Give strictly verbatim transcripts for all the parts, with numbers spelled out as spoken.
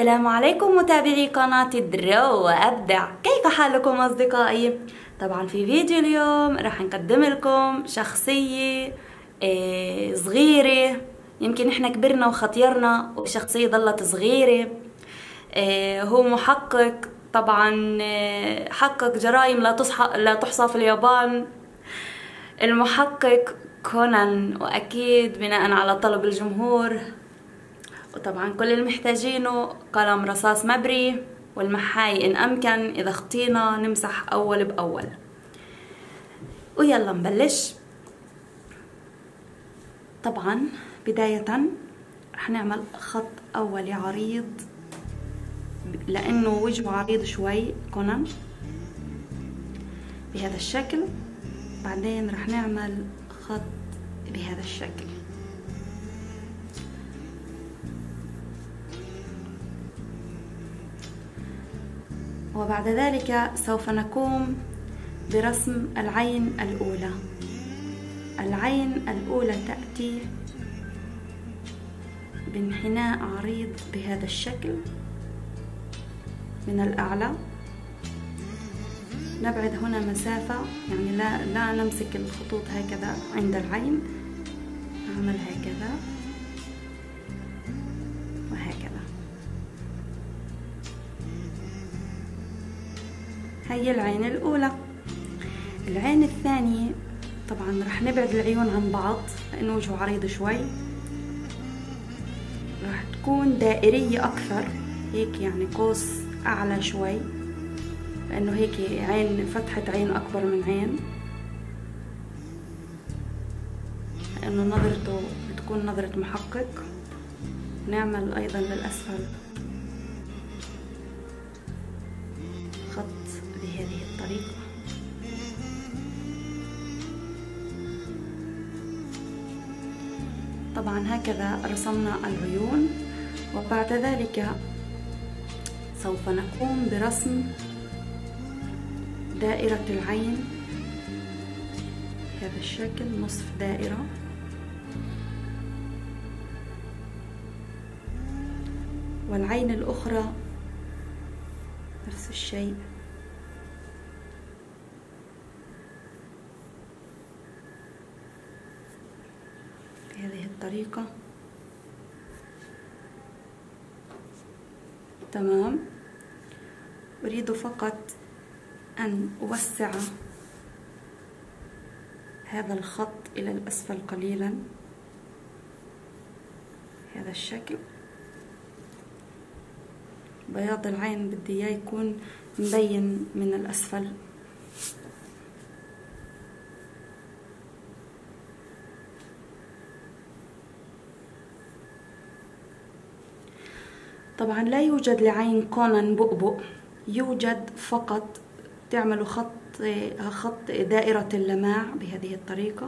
السلام عليكم متابعي قناة درو وأبدع، كيف حالكم أصدقائي؟ طبعا في فيديو اليوم راح نقدم لكم شخصية صغيرة، يمكن احنا كبرنا وخطيرنا والشخصية ظلت صغيرة. هو محقق، طبعا حقق جرائم لا تصحى لا تحصى في اليابان، المحقق كونان، وأكيد بناء على طلب الجمهور. وطبعا كل اللي محتاجينه قلم رصاص مبري والمحاي إن أمكن، إذا خطينا نمسح أول بأول. ويلا نبلش. طبعا بداية رح نعمل خط أولي عريض لأنه وجهه عريض شوي كونان بهذا الشكل. بعدين رح نعمل خط بهذا الشكل. وبعد ذلك سوف نقوم برسم العين الأولى. العين الأولى تأتي بانحناء عريض بهذا الشكل من الأعلى. نبعد هنا مسافة، يعني لا لا نمسك الخطوط هكذا عند العين، نعمل هكذا وهكذا. هي العين الأولى. العين الثانية طبعا رح نبعد العيون عن بعض لأنه وجهه عريض شوي، رح تكون دائرية أكثر، هيك يعني قوس أعلى شوي، لأنه هيك عين فتحة عين أكبر من عين، لأنه نظرته بتكون نظرة محقق. نعمل أيضا للأسفل خط بهذه الطريقة. طبعا هكذا رسمنا العيون. وبعد ذلك سوف نقوم برسم دائرة العين بهذا الشكل، نصف دائرة. والعين الأخرى نفس الشيء. بهذه الطريقة. تمام. أريد فقط أن أوسع هذا الخط إلى الأسفل قليلا بهذا الشكل. بياض العين بدي إياه يكون مبين من الأسفل. طبعا لا يوجد لعين كونان بؤبؤ، يوجد فقط تعملوا خط خط دائرة اللماع بهذه الطريقة.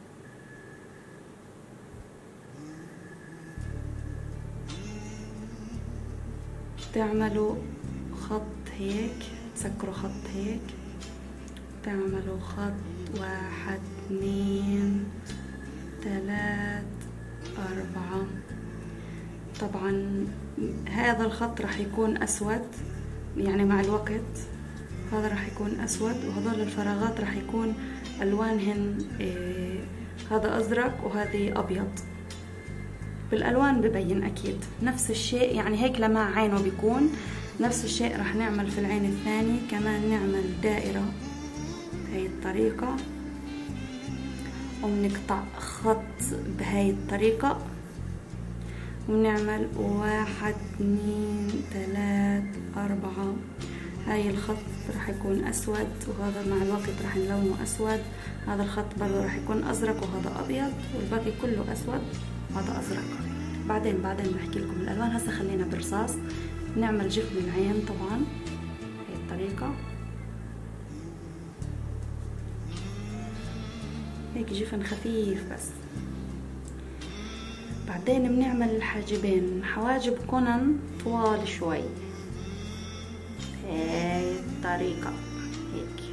تعملوا خط هيك، تسكروا خط هيك، تعملوا خط واحد اثنين ثلاث أربعة. طبعا هذا الخط راح يكون أسود، يعني مع الوقت هذا راح يكون أسود، وهذول الفراغات راح يكون ألوانهن إيه، هذا أزرق وهذه أبيض. بالألوان ببين أكيد نفس الشيء، يعني هيك لمع عينه بيكون نفس الشيء. راح نعمل في العين الثانية كمان، نعمل دائرة بهاي الطريقة وبنقطع خط بهاي الطريقة، ونعمل واحد اثنين ثلاث أربعة. هاي الخط راح يكون أسود، وهذا مع الوقت راح نلونه أسود. هذا الخط برضه راح يكون أزرق وهذا أبيض، والباقي كله أسود وهذا أزرق. بعدين بعدين بحكي لكم الألوان. هسه خلينا بالرصاص. نعمل جفن العين طبعا هاي الطريقة، هيك جفن خفيف بس. بعدين بنعمل الحاجبين. حواجب كونان طوال شوي هاي الطريقة، هيك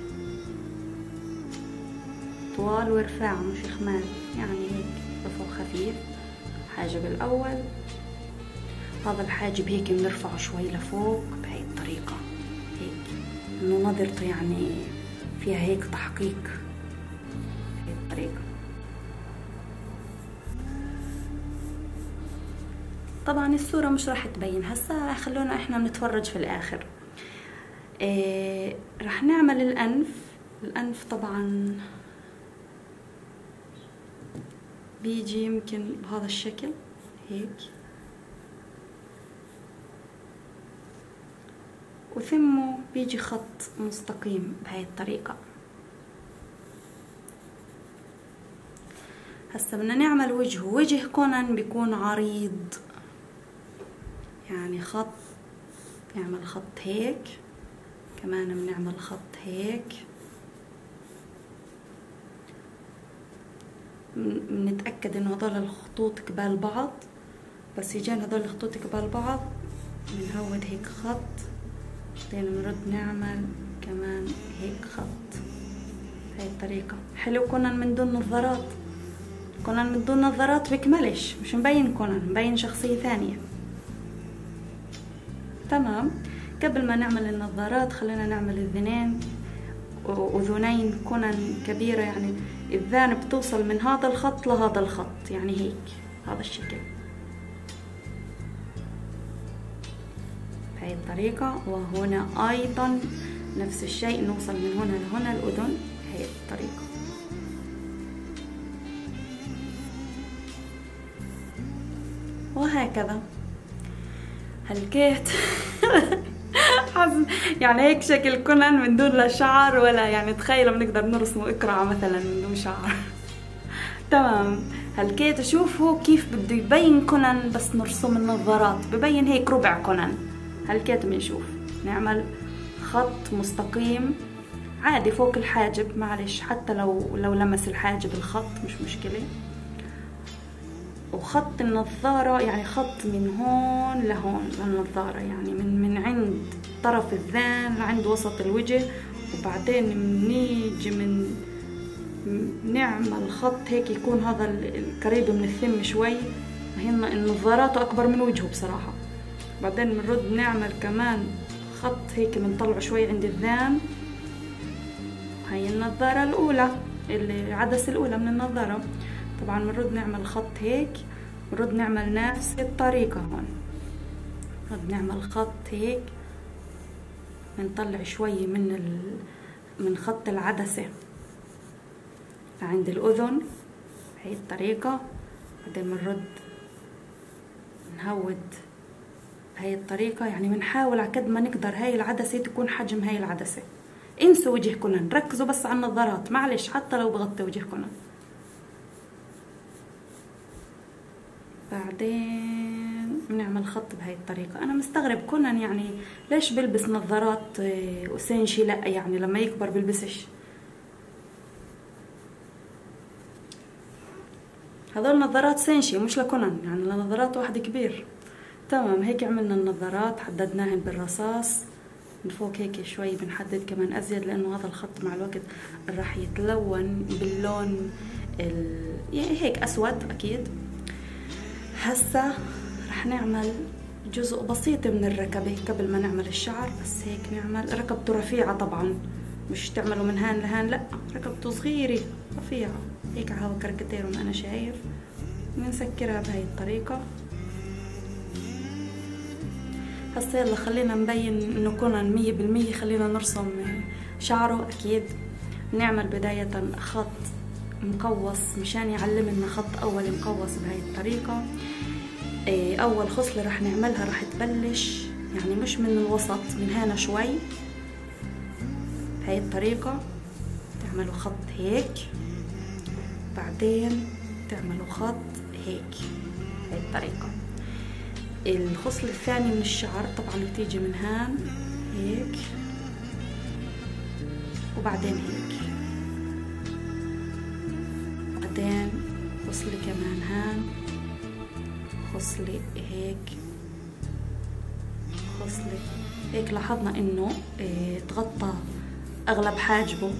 طوال وارفاع مش خمال، يعني هيك رفع خفيف. الحاجب الأول هذا الحاجب هيك بنرفعه شوي لفوق بهي الطريقة، هيك انه نظرته يعني فيها هيك تحقيق بهي الطريقة. طبعا الصورة مش راح تبين هسا، خلونا احنا بنتفرج في الاخر. إيه راح نعمل الانف. الانف طبعا بيجي يمكن بهذا الشكل هيك، وثمه بيجي خط مستقيم بهاي الطريقة. هسا بدنا نعمل وجهه. وجه كونان بيكون عريض، يعني خط، نعمل خط هيك، كمان بنعمل خط هيك، بنتأكد انه هدول الخطوط قبال بعض. بس يجينا هدول الخطوط قبال بعض بنهود هيك خط، بعدين بنرد نعمل كمان هيك خط بهاي الطريقة. حلو. كونان من دون نظارات، كونان من دون نظارات بكملش، مش مبين كونان، مبين شخصية ثانية. تمام. قبل ما نعمل النظارات خلينا نعمل الذنين، وذنين كونان كبيرة، يعني الذان بتوصل من هذا الخط لهذا الخط، يعني هيك هذا الشكل بهاي الطريقة. وهنا أيضا نفس الشيء، نوصل من هنا لهنا الأذن بهاي الطريقة. وهكذا هلكيت. يعني هيك شكل كونان من دون لا شعر ولا، يعني تخيلوا بنقدر نرسمه اقرع مثلا من دون شعر. تمام. هلكيت. شوفوا كيف بده يبين كونان بس نرسم النظارات، ببين هيك ربع كونان. هلكيت بنشوف نعمل خط مستقيم عادي فوق الحاجب، معلش حتى لو لو لمس الحاجب الخط مش مشكلة. وخط النظارة يعني خط من هون لهون للنظارة، يعني من من عند طرف الذان لعند وسط الوجه، وبعدين بنيجي من نعمل خط هيك يكون هذا القريب من الثم شوي. هنا النظارات أكبر من وجهه بصراحة. بعدين بنرد نعمل كمان خط هيك بنطلعه شوي عند الذان. هاي النظارة الأولى، العدسة الأولى من النظارة. طبعا بنرد نعمل خط هيك، بنرد نعمل نفس الطريقة هون، بنرد نعمل خط هيك، بنطلع شوي من ال... من خط العدسة عند الأذن بهي الطريقة. بعدين بنرد نهود بهي الطريقة، يعني بنحاول على قد ما نقدر هاي العدسة تكون حجم هاي العدسة. انسوا وجه كونان، ركزوا بس على النظارات، معلش حتى لو بغطي وجه كونان. بعدين بنعمل خط بهاي الطريقة. أنا مستغرب كونان يعني ليش بلبس نظارات وسينشي، لا يعني لما يكبر بلبسش. هذول نظارات سينشي مش لكونان، يعني لنظارات واحد كبير. تمام. هيك عملنا النظارات، حددناهن بالرصاص من فوق هيك شوي، بنحدد كمان أزيد لأنه هذا الخط مع الوقت راح يتلون باللون ال... يعني هيك أسود أكيد. هسا رح نعمل جزء بسيط من الركبة قبل ما نعمل الشعر، بس هيك نعمل ركبته رفيعة طبعا، مش تعملوا من هان لهان، لا ركبته صغيرة رفيعة هيك على كركتيرهم أنا شايف. بنسكرها بهاي الطريقة. هسا يلا خلينا نبين انه كونان مية بالمية، خلينا نرسم شعره. اكيد نعمل بداية خط مقوس مشان يعلمنا خط اول مقوس بهاي الطريقة. اول خصلة رح نعملها رح تبلش يعني مش من الوسط، من هنا شوي بهاي الطريقة. تعملوا خط هيك، بعدين تعملوا خط هيك بهاي الطريقة. الخصل الثاني من الشعر طبعا بتيجي من هان هيك، وبعدين هيك، بعدين خصلي كمان هان، خصلي هيك، خصلي هيك. لاحظنا انه اه تغطى اغلب حاجبه،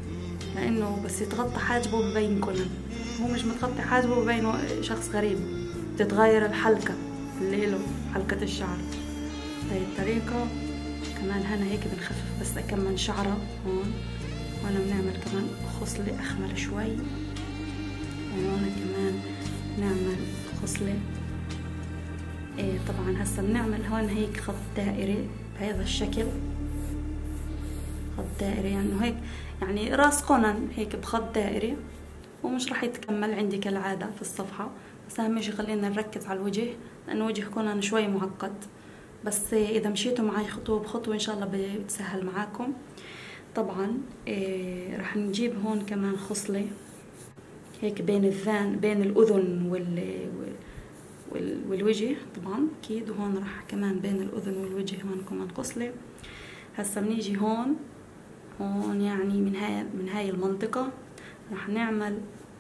لانه بس يتغطى حاجبه ببين كونان، هو مش متغطي حاجبه ببين شخص غريب. بتتغير الحلقة اللي له حلقة الشعر بهي الطريقة. كمان هنا هيك بنخفف بس كمان شعرة هون، وهنا بنعمل كمان خصلة أخمل شوي، وهون كمان نعمل خصلة. إيه طبعا هسا بنعمل هون هيك خط دائري بهذا الشكل، خط دائري يعني هيك يعني راس كونان هيك بخط دائري، ومش راح يتكمل عندي كالعادة في الصفحة. بس أهم شي خلينا نركز على الوجه، لأنه وجه كونان شوي معقد، بس إذا مشيتوا معي خطوة بخطوة إن شاء الله بتسهل معاكم. طبعا إيه راح نجيب هون كمان خصلة هيك بين الذان بين الأذن وال والوجه طبعا أكيد، وهون راح كمان بين الأذن والوجه هون كمان خصلة. هسا بنيجي هون هون يعني من هاي من هاي المنطقة راح نعمل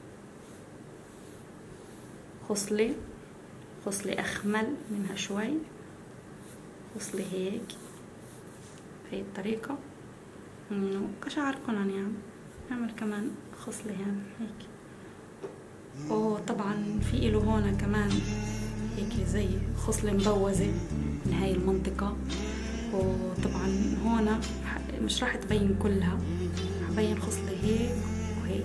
خصلة خصلة أخمل منها شوي، خصلة هيك بهي الطريقة انه كشعر كونان يعني. نعمل كمان خصلة هون هيك. وطبعا في إله هون كمان هيك زي خصلة مبوزة من هاي المنطقة، وطبعا هون مش راح تبين كلها، راح ابين خصلة هيك وهيك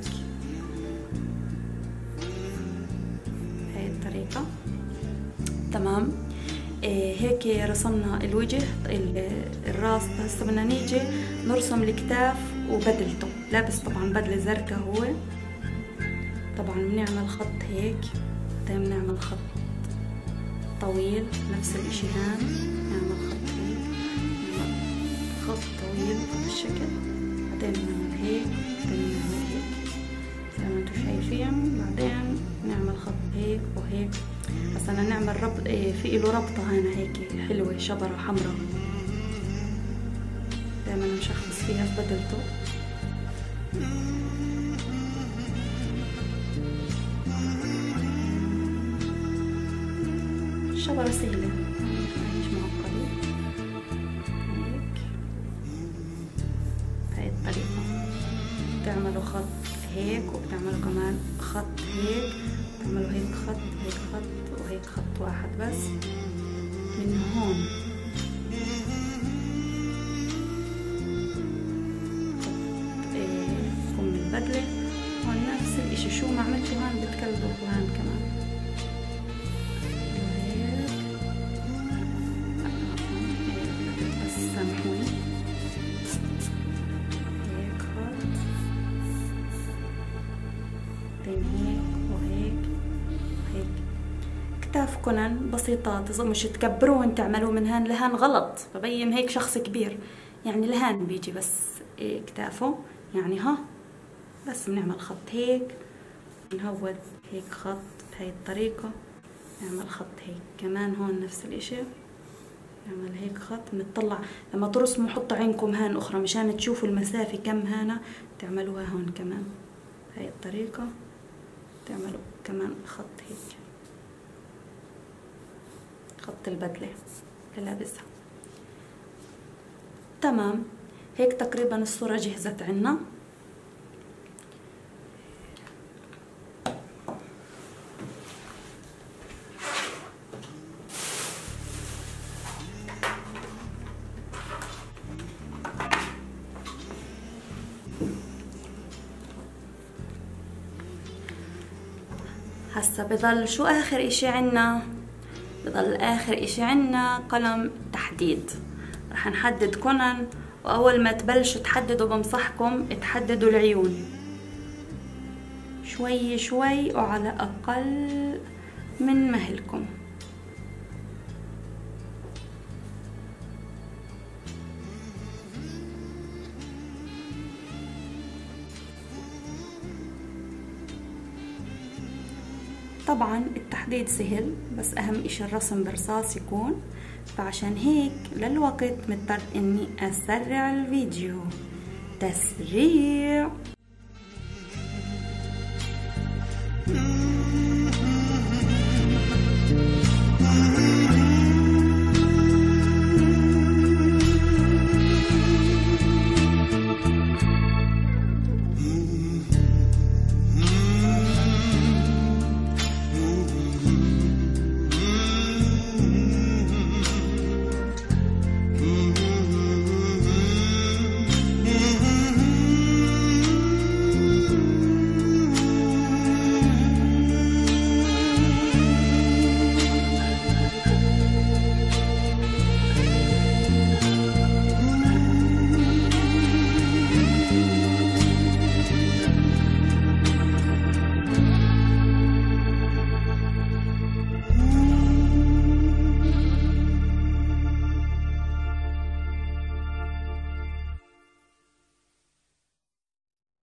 بهاي الطريقة. تمام. إيه هيك رسمنا الوجه الراس. هسه بدنا نيجي نرسم الكتاف وبدلته. لابس طبعا بدلة زرقاء هو. طبعا بنعمل خط هيك، بعدين بنعمل خط طويل نفس الاشي هان، نعمل خط هيك خط طويل بهذا الشكل، بعدين بنعمل هيك، بعدين بنعمل هيك زي ما انتم شايفين، بعدين نعمل خط هيك وهيك. هسا بدنا نعمل ربط. ايه في له ربطة هنا هيك حلوة شبرة حمراء دايما نشخص فيها في بدلته. شبرة سهلة مش معقدة هيك بهاي الطريقة. بتعملوا خط هيك وبتعملوا كمان خط هيك، بتعملوا هيك خط هيك خط وهيك خط واحد بس من هون. خط ايه كم البدلة هون نفس الاشي، شو ما عملتوا هون بتكلبوا هون كمان هيك. بس سامحوني هيك خط، بعدين هيك وهيك وهيك. كتاف كونان بسيطات، إذا مش تكبروهن تعملوا من هان لهان غلط، ببين هيك شخص كبير يعني لهان بيجي بس إيه كتافه يعني ها. بس بنعمل خط هيك، بنهود هيك خط بهاي الطريقة، نعمل خط هيك كمان هون نفس الاشي، نعمل هيك خط. بنطلع لما ترسموا حطوا عينكم هان اخرى مشان تشوفوا المسافة كم هنا، تعملوها هون كمان بهاي الطريقة، تعملوا كمان خط هيك خط البدلة اللي لابسها. تمام. هيك تقريبا الصورة جهزت عنا. هسا بضل شو اخر اشي عنا؟ بضل اخر اشي عنا قلم تحديد. رح نحدد كونان، واول ما تبلشوا تحددوا بنصحكم تحددوا العيون شوي شوي وعلى اقل من مهلكم. طبعا التحديد سهل، بس اهم اشي الرسم برصاص يكون، فعشان هيك للوقت مضطر اني اسرع الفيديو. تسريع.